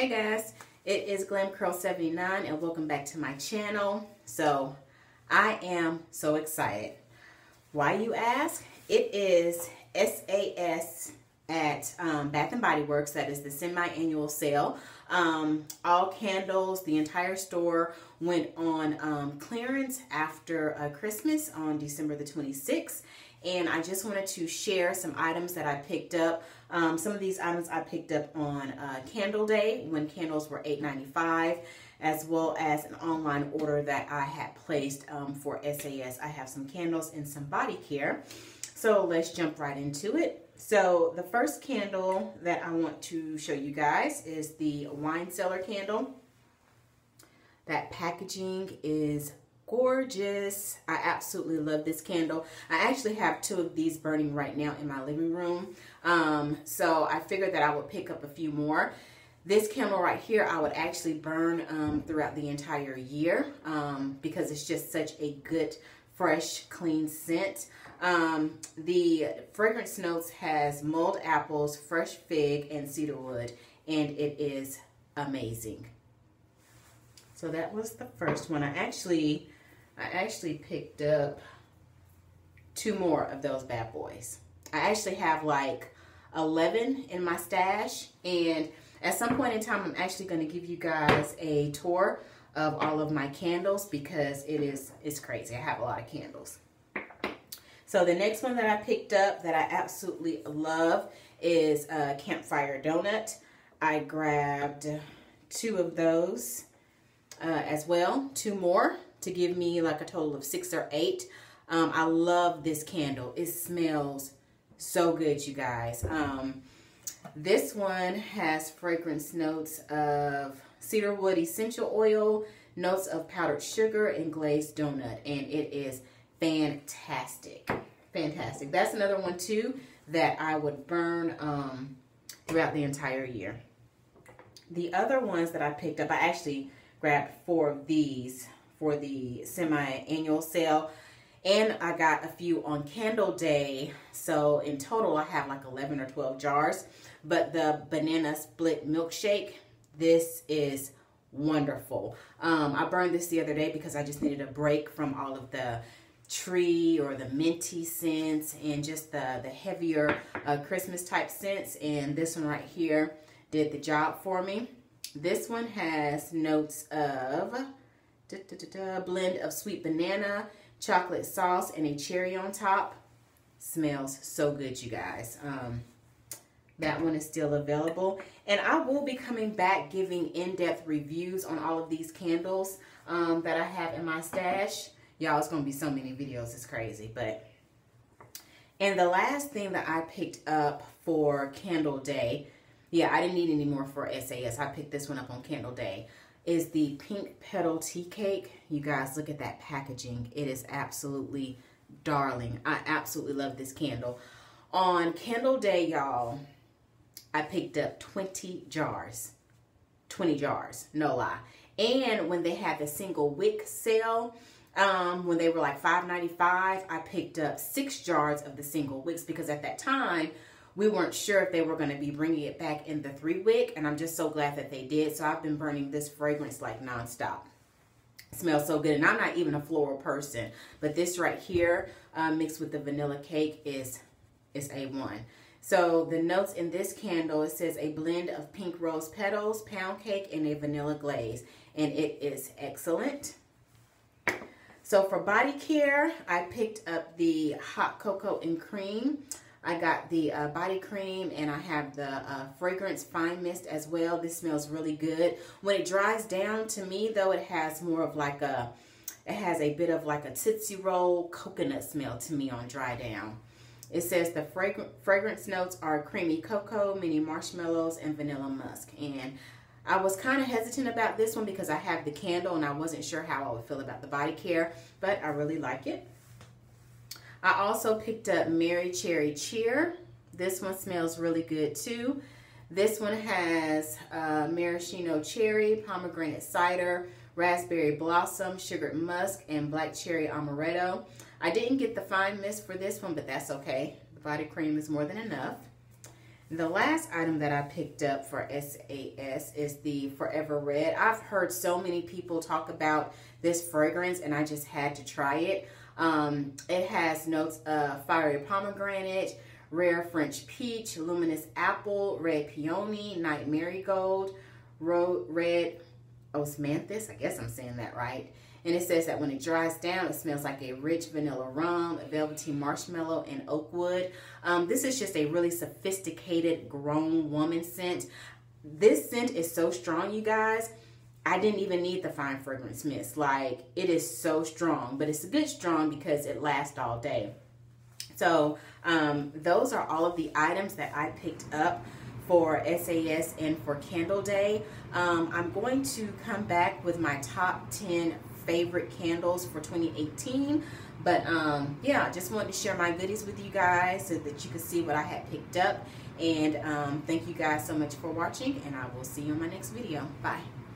Hey guys, it is Glam Curl 79 and welcome back to my channel. So I am so excited. Why, you ask? It is SAS at Bath and Body Works. That is the semi-annual sale. All candles, the entire store went on clearance after Christmas on December the 26th. And I just wanted to share some items that I picked up. Some of these items I picked up on Candle Day when candles were $8.95, as well as an online order that I had placed for SAS. I have some candles and some body care. So let's jump right into it. So the first candle that I want to show you guys is the wine cellar candle. That packaging is gorgeous. I absolutely love this candle. I actually have two of these burning right now in my living room. So I figured that I would pick up a few more. This candle right here, I would actually burn throughout the entire year because it's just such a good, fresh, clean scent. The fragrance notes has mulled apples, fresh fig, and cedarwood, and it is amazing. So that was the first one. I actually picked up two more of those bad boys. I actually have like 11 in my stash, and at some point in time I'm actually going to give you guys a tour of all of my candles because it's crazy. I have a lot of candles. So the next one that I picked up that I absolutely love is Campfire Donut. I grabbed two of those as well, two more to give me like a total of 6 or 8. I love this candle. It smells so good, you guys. This one has fragrance notes of cedarwood essential oil, notes of powdered sugar, and glazed donut, and it is fantastic. Fantastic. That's another one too that I would burn throughout the entire year. The other ones that I picked up, I actually grabbed 4 of these for the semi-annual sale, and I got a few on Candle Day. So in total I have like 11 or 12 jars. But the banana split milkshake, this is wonderful. I burned this the other day because I just needed a break from all of the tree or the minty scents and just the heavier Christmas type scents, and this one right here did the job for me. This one has notes of blend of sweet banana, chocolate sauce, and a cherry on top. Smells so good, you guys. That one is still available, and I will be coming back giving in-depth reviews on all of these candles that I have in my stash. Y'all, it's going to be so many videos. It's crazy. And the last thing that I picked up for Candle Day, yeah, I didn't need any more for SAS. I picked this one up on Candle Day, is the Pink Petal Tea Cake. You guys, look at that packaging. It is absolutely darling. I absolutely love this candle. On Candle Day, y'all, I picked up 20 jars. 20 jars, no lie. And when they had the single wick sale, when they were like $5.95, I picked up 6 jars of the single wicks because at that time we weren't sure if they were going to be bringing it back in the 3 wick, and I'm just so glad that they did. So I've been burning this fragrance like nonstop. It smells so good, and I'm not even a floral person, but this right here mixed with the vanilla cake is A1. So the notes in this candle, it says a blend of pink rose petals, pound cake, and a vanilla glaze, and it is excellent. So for body care, I picked up the hot cocoa and cream. I got the body cream, and I have the fragrance fine mist as well. This smells really good. When it dries down, to me though, it has more of like it has a bit of like a Tootsie Roll coconut smell to me on dry down. It says the fragrance notes are creamy cocoa, mini marshmallows, and vanilla musk. And I was kind of hesitant about this one because I have the candle and I wasn't sure how I would feel about the body care, but I really like it. I also picked up Mary Cherry Cheer. This one smells really good too. This one has maraschino cherry, pomegranate cider, raspberry blossom, sugared musk, and black cherry amaretto. I didn't get the fine mist for this one, but that's okay. The body cream is more than enough. The last item that I picked up for SAS is the Forever Red. I've heard so many people talk about this fragrance and I just had to try it. It has notes of fiery pomegranate, rare French peach, luminous apple, red peony, night marigold, red osmanthus. I guess I'm saying that right. And it says that when it dries down, it smells like a rich vanilla rum, a velvety marshmallow, and oak wood. This is just a really sophisticated grown woman scent. This scent is so strong, you guys. I didn't even need the fine fragrance mist. Like, it is so strong, but it's a good strong because it lasts all day. So those are all of the items that I picked up for SAS and for Candle Day. I'm going to come back with my top 10 favorite candles for 2018. But yeah, I just wanted to share my goodies with you guys so that you could see what I had picked up. And thank you guys so much for watching, and I will see you in my next video. Bye.